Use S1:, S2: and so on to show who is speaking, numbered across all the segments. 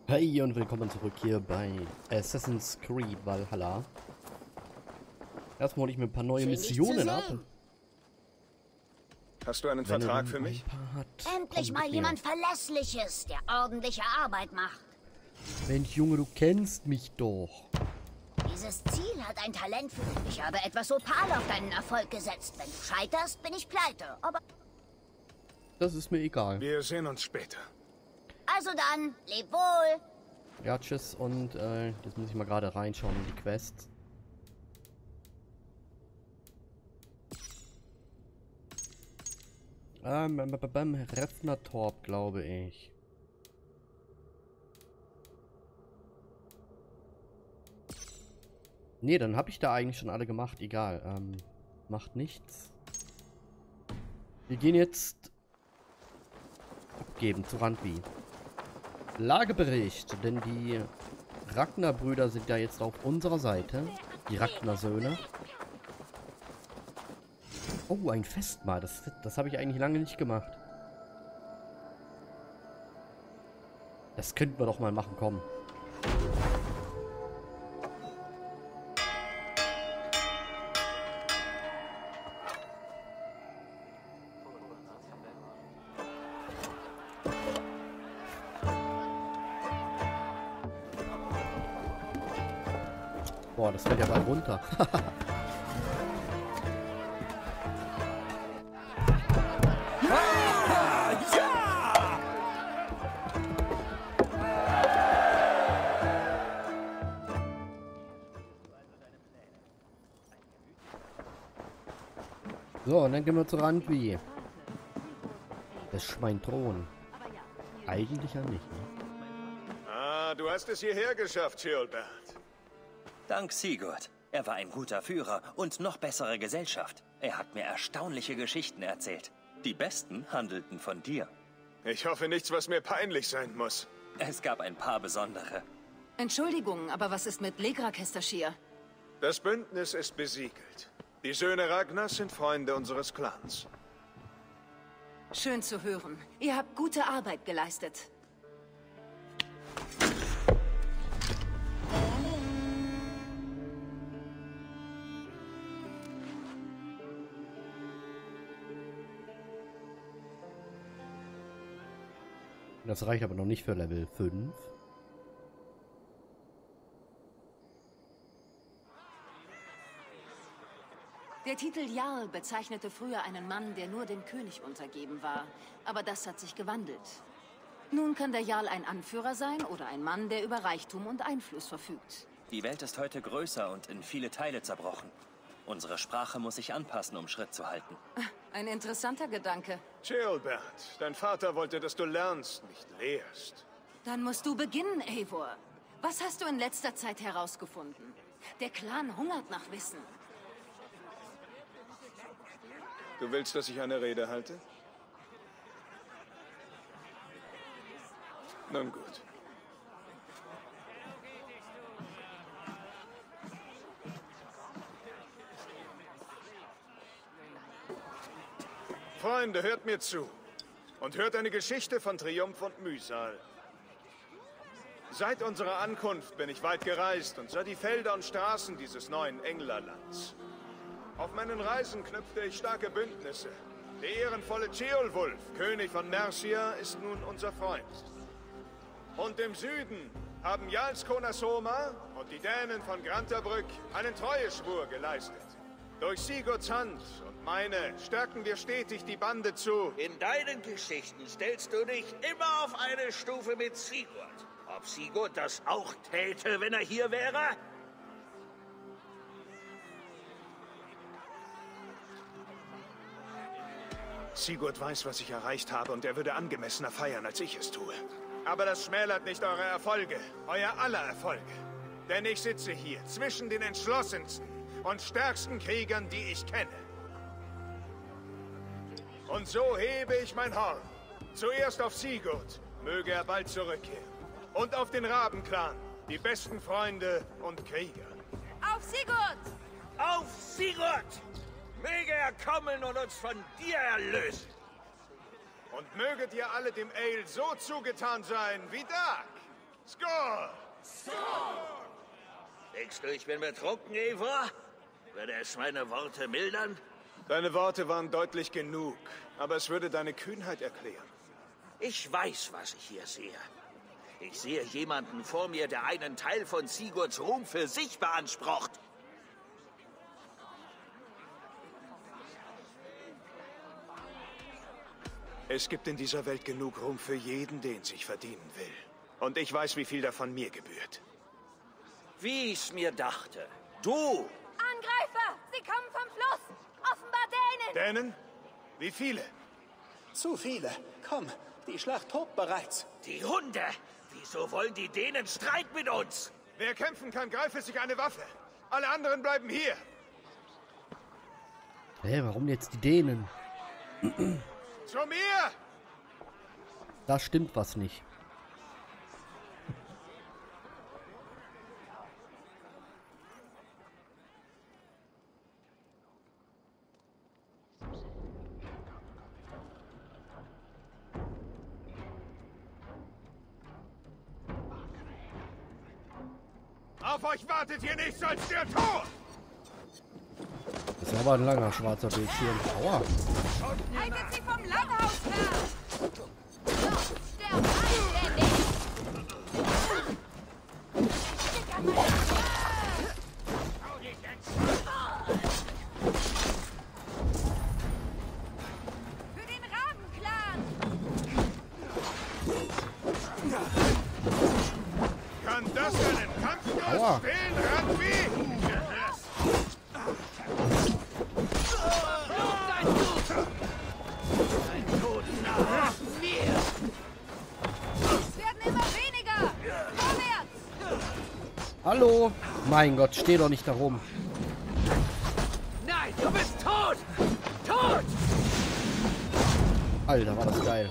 S1: Hey und willkommen zurück hier bei Assassin's Creed Valhalla. Erstmal hole ich mir ein paar neue
S2: Schön, dich zu
S1: Missionen ab.
S2: sehen.
S3: Hast du einen
S1: Wenn er
S3: Vertrag
S1: dann
S3: für mich?
S1: ein paar hat,
S2: Endlich
S1: komm
S2: mal
S1: mit mir.
S2: jemand Verlässliches, der ordentliche Arbeit macht.
S1: Mensch, Junge, du kennst mich doch.
S2: Dieses Ziel hat ein Talent für dich. Ich habe etwas Opal auf deinen Erfolg gesetzt. Wenn du scheiterst, bin ich pleite. Aber
S1: Das ist mir egal.
S3: Wir sehen uns später.
S2: also dann, leb wohl.
S1: Ja, tschüss und jetzt muss ich mal gerade reinschauen in die Quests. Beim Refnertorp, glaube ich. Nee, dann habe ich da eigentlich schon alle gemacht. Egal. Macht nichts. Wir gehen jetzt abgeben zu Randvi. Lagebericht, denn die Ragnar-Brüder sind ja jetzt auf unserer Seite. Die Ragnar-Söhne. Oh, ein Festmahl. Das habe ich eigentlich lange nicht gemacht. Das könnten wir doch mal machen, komm. Boah, das fällt ja bald runter. So, und dann gehen wir zu Randvi. Das Schweinthron. Eigentlich ja nicht, ne?
S3: Ah, du hast es hierher geschafft, Theobald.
S4: Dank Sigurd. Er war ein guter Führer und noch bessere Gesellschaft. Er hat mir erstaunliche Geschichten erzählt. Die besten handelten von dir.
S3: Ich hoffe nichts, was mir peinlich sein muss.
S4: Es gab ein paar besondere.
S5: Entschuldigung, aber was ist mit Legra-Kestashir?
S3: Das Bündnis ist besiegelt. Die Söhne Ragnars sind Freunde unseres Clans.
S5: Schön zu hören. Ihr habt gute Arbeit geleistet.
S1: Das reicht aber noch nicht für Level 5.
S5: Der Titel Jarl bezeichnete früher einen Mann, der nur dem König untergeben war. Aber das hat sich gewandelt. Nun kann der Jarl ein Anführer sein oder ein Mann, der über Reichtum und Einfluss verfügt.
S4: Die Welt ist heute größer und in viele Teile zerbrochen. Unsere Sprache muss sich anpassen, um Schritt zu halten.
S5: Ein interessanter Gedanke.
S3: Theobald, dein Vater wollte, dass du lernst, nicht lehrst.
S5: Dann musst du beginnen, Eivor. Was hast du in letzter Zeit herausgefunden? Der Clan hungert nach Wissen.
S3: Du willst, dass ich eine Rede halte? Nun gut. Freunde, hört mir zu. Und hört eine Geschichte von Triumph und Mühsal. Seit unserer Ankunft bin ich weit gereist und sah die Felder und Straßen dieses neuen Englerlands. Auf meinen Reisen knüpfte ich starke Bündnisse. Der ehrenvolle Ceolwulf, König von Mercia, ist nun unser Freund. Und im Süden haben Jarls Konasoma und die Dänen von Grantabrück einen Treueschwur geleistet. Durch Sigurds Hand und meine stärken wir stetig die Bande zu.
S6: In deinen Geschichten stellst du dich immer auf eine Stufe mit Sigurd. Ob Sigurd das auch täte, wenn er hier wäre?
S3: Sigurd weiß, was ich erreicht habe, und er würde angemessener feiern, als ich es tue. Aber das schmälert nicht eure Erfolge, euer aller Erfolge. Denn ich sitze hier zwischen den entschlossensten und stärksten Kriegern, die ich kenne. Und so hebe ich mein Horn. Zuerst auf Sigurd, möge er bald zurückkehren. Und auf den Rabenclan, die besten Freunde und Krieger.
S5: Auf Sigurd!
S6: Auf Sigurd! Möge er kommen und uns von dir erlösen.
S3: Und möget ihr alle dem Ale so zugetan sein wie Dag. Score!
S6: Denkst du, ich bin betrunken, Eva? Würde es meine Worte mildern?
S3: Deine Worte waren deutlich genug, aber es würde deine Kühnheit erklären.
S6: Ich weiß, was ich hier sehe. Ich sehe jemanden vor mir, der einen Teil von Sigurds Ruhm für sich beansprucht.
S3: Es gibt in dieser Welt genug Ruhm für jeden, den sich verdienen will. Und ich weiß, wie viel davon mir gebührt.
S6: Wie ich's mir dachte. Du!
S2: Angreifer! Sie kommen vom Fluss! Offenbar Dänen!
S3: Dänen? Wie viele?
S7: Zu viele. Komm, die Schlacht tobt bereits.
S6: Die Hunde! Wieso wollen die Dänen Streit mit uns?
S3: Wer kämpfen kann, greife sich eine Waffe. Alle anderen bleiben hier.
S1: Hä, warum jetzt die Dänen?
S3: Zu mir!
S1: Da stimmt was nicht.
S3: Auf euch wartet hier nichts als der Tod!
S1: Das ist aber ein langer schwarzer Bildschirm. Aua.
S2: Haltet sie vom Langhaus fern! Sterb anständig! Für den Rabenclan!
S3: Kann das einen Kampfgeist
S1: Aua.
S3: stehlen, Randvieh?
S2: Es werden immer weniger! Vorwärts!
S1: Hallo? Mein Gott, steh doch nicht da rum.
S6: Nein, du bist tot! Tot!
S1: Alter, war das geil.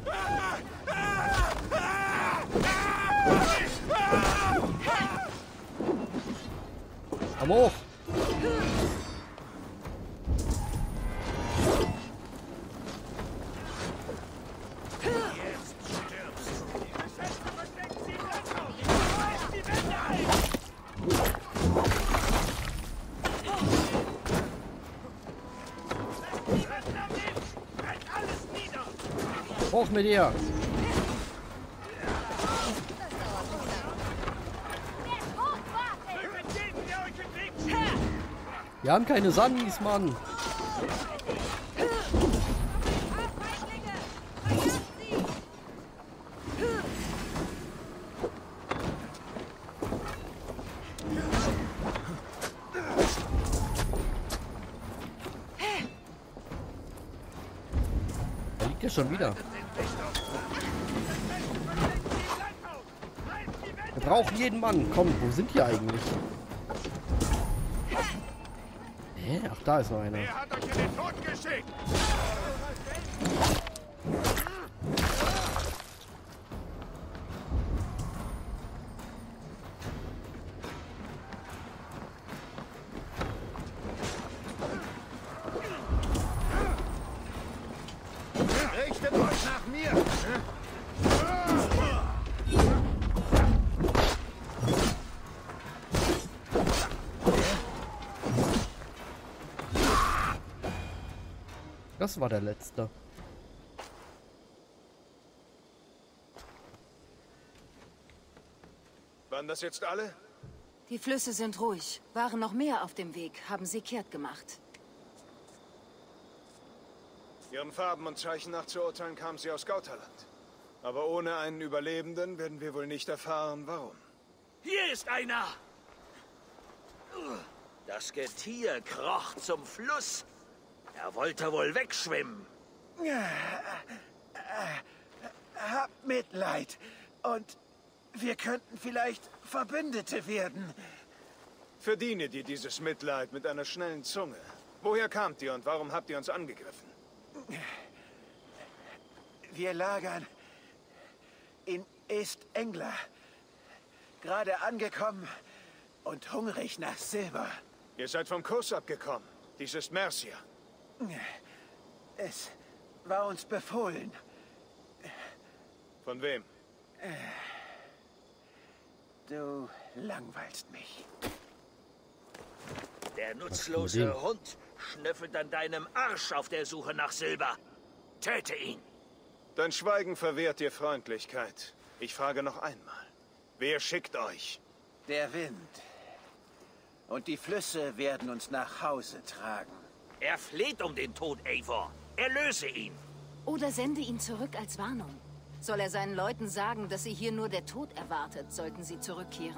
S1: Komm hoch. Hoch mit dir. Wir haben keine Sandis, Mann. Da liegt er schon wieder. Wir brauchen jeden Mann. Komm, wo sind die eigentlich? Hä? Ach, da ist noch einer.
S3: Wer hat euch in den Tod geschickt? Richtet euch nach mir!
S1: Das war der letzte.
S3: Waren das jetzt alle?
S5: Die Flüsse sind ruhig. Waren noch mehr auf dem Weg, haben sie kehrt gemacht.
S3: Ihren Farben und Zeichen nach zu urteilen, kamen sie aus Gauterland. Aber ohne einen Überlebenden werden wir wohl nicht erfahren, warum.
S6: Hier ist einer! Das Getier kroch zum Fluss. Er wollte wohl wegschwimmen.
S7: Habt Mitleid. Und wir könnten vielleicht Verbündete werden.
S3: Verdiene dir dieses Mitleid mit einer schnellen Zunge. Woher kamt ihr und warum habt ihr uns angegriffen?
S7: Wir lagern in East-Anglia. Gerade angekommen und hungrig nach Silber.
S3: Ihr seid vom Kurs abgekommen. Dies ist Mercia.
S7: Es war uns befohlen.
S3: Von wem?
S6: langweilst mich. Der nutzlose Hund schnüffelt an deinem Arsch auf der Suche nach Silber. Töte ihn.
S3: Dein Schweigen verwehrt dir Freundlichkeit. Ich frage noch einmal. Wer schickt euch?
S6: Der Wind. Und die Flüsse werden uns nach Hause tragen. Er fleht um den Tod, Eivor. Erlöse ihn.
S5: Oder sende ihn zurück als Warnung. Soll er seinen Leuten sagen, dass sie hier nur der Tod erwartet, sollten sie zurückkehren.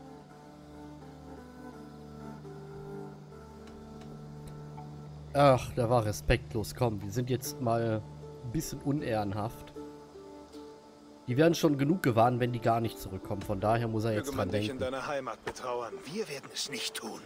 S1: Ach, da war respektlos. Komm, wir sind jetzt mal ein bisschen unehrenhaft. Die werden schon genug gewarnt, wenn die gar nicht zurückkommen. Von daher muss er jetzt dran
S3: dich
S1: denken.
S3: in deiner Heimat betrauern. Wir werden es nicht tun.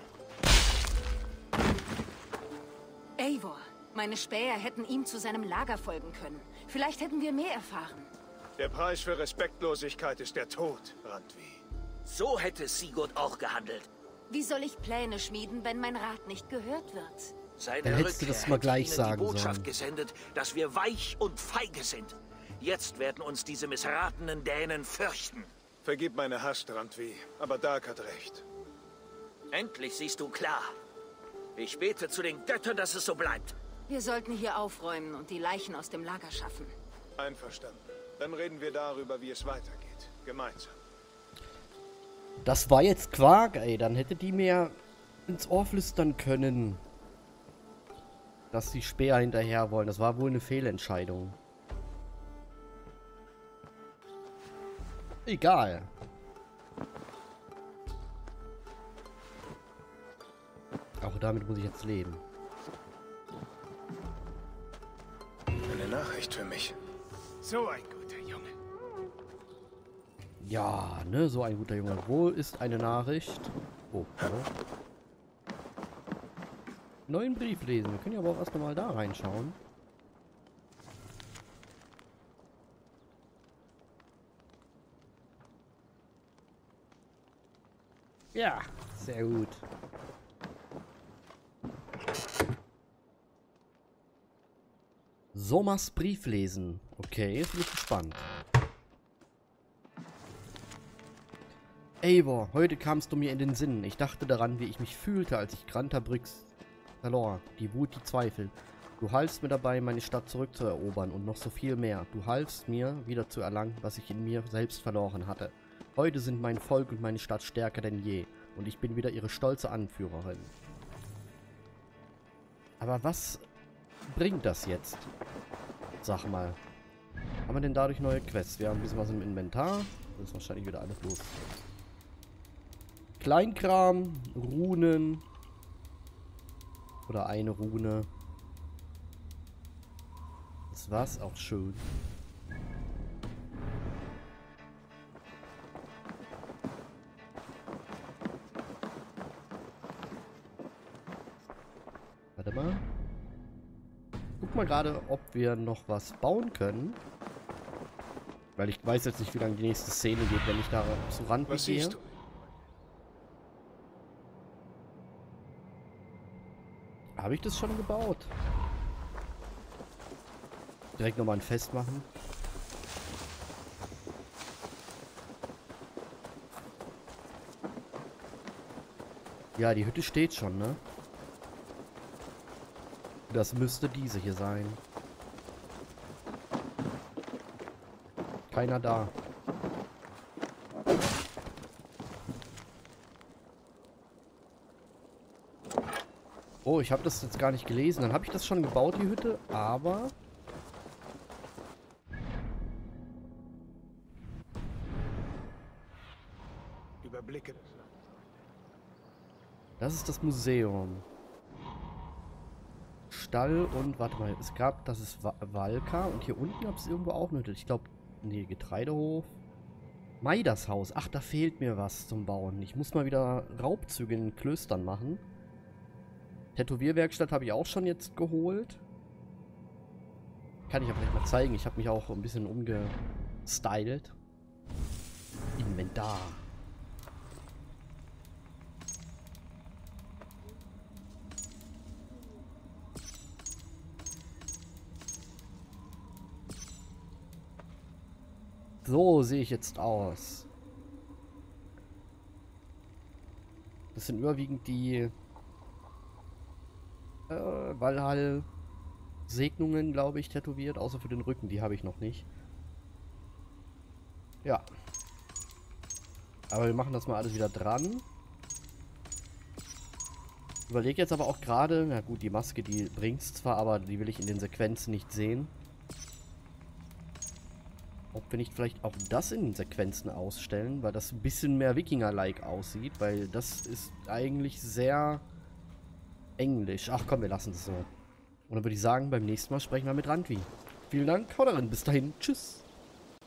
S5: Eivor, meine Späher hätten ihm zu seinem Lager folgen können. Vielleicht hätten wir mehr erfahren.
S3: Der Preis für Respektlosigkeit ist der Tod, Randvi.
S6: So hätte Sigurd auch gehandelt.
S5: Wie soll ich Pläne schmieden, wenn mein Rat nicht gehört wird?
S6: Seine
S1: Dann hättest du
S6: Rückkehr
S1: das mal gleich
S6: hätte ihnen
S1: sagen
S6: die Botschaft
S1: sollen.
S6: gesendet, dass wir weich und feige sind. Jetzt werden uns diese missratenen Dänen fürchten.
S3: Vergib meine Hast, Randvi, aber Dark hat recht.
S6: Endlich siehst du klar. Ich bete zu den Göttern, dass es so bleibt.
S5: Wir sollten hier aufräumen und die Leichen aus dem Lager schaffen.
S3: Einverstanden. Dann reden wir darüber, wie es weitergeht. Gemeinsam.
S1: Das war jetzt Quark, ey. Dann hätte die mir ins Ohr flüstern können, dass die Speer hinterher wollen. Das war wohl eine Fehlentscheidung. Egal. Auch damit muss ich jetzt leben.
S3: Eine Nachricht für mich. So ein guter Junge.
S1: Ja, ne, so ein guter Junge. Wo ist eine Nachricht? Oh, hallo. Neuen Brief lesen. Wir können ja aber auch erst mal da reinschauen. Ja, sehr gut. Sommers Brief lesen. Okay, jetzt bin ich gespannt. Eivor, heute kamst du mir in den Sinn. Ich dachte daran, wie ich mich fühlte, als ich Grantabryx verlor. Die Wut, die Zweifel. Du halfst mir dabei, meine Stadt zurückzuerobern und noch so viel mehr. Du halfst mir, wieder zu erlangen, was ich in mir selbst verloren hatte. Heute sind mein Volk und meine Stadt stärker denn je. Und ich bin wieder ihre stolze Anführerin. Aber was bringt das jetzt? Sag mal. Haben wir denn dadurch neue Quests? Wir haben ein bisschen was im Inventar. Das ist wahrscheinlich wieder alles los. Kleinkram, Runen. Oder eine Rune. Das war's auch schön. Warte mal. Guck mal gerade, ob wir noch was bauen können. Weil ich weiß jetzt nicht, wie lange die nächste Szene geht, wenn ich da zu Rand gehe.
S3: Was siehst du?
S1: Habe ich das schon gebaut? Direkt nochmal ein Fest machen. Ja, die Hütte steht schon, ne? Das müsste diese hier sein. Keiner da. Oh, ich habe das jetzt gar nicht gelesen. Dann habe ich das schon gebaut, die Hütte, aber...
S3: Überblicke.
S1: Das ist das Museum. Stall und, warte mal, es gab, das ist Valka und hier unten gab es irgendwo auch eine Hütte. Ich glaube, nee, Getreidehof. Maidas Haus. Ach, da fehlt mir was zum Bauen. Ich muss mal wieder Raubzüge in den Klöstern machen. Tätowierwerkstatt habe ich auch schon jetzt geholt. Kann ich aber nicht mal zeigen. Ich habe mich auch ein bisschen umgestylt. Inventar. So sehe ich jetzt aus. Das sind überwiegend die Valhall-Segnungen, glaube ich, tätowiert. Außer für den Rücken, die habe ich noch nicht. Ja. Aber wir machen das mal alles wieder dran. Überlege jetzt aber auch gerade, na gut, die Maske, die bringt's zwar, aber die will ich in den Sequenzen nicht sehen. Ob wir nicht vielleicht auch das in den Sequenzen ausstellen, weil das ein bisschen mehr Wikinger-like aussieht, weil das ist eigentlich sehr englisch. Ach komm, wir lassen es so. Und dann würde ich sagen, beim nächsten Mal sprechen wir mit Randvi. Vielen Dank, haut rein, bis dahin, tschüss.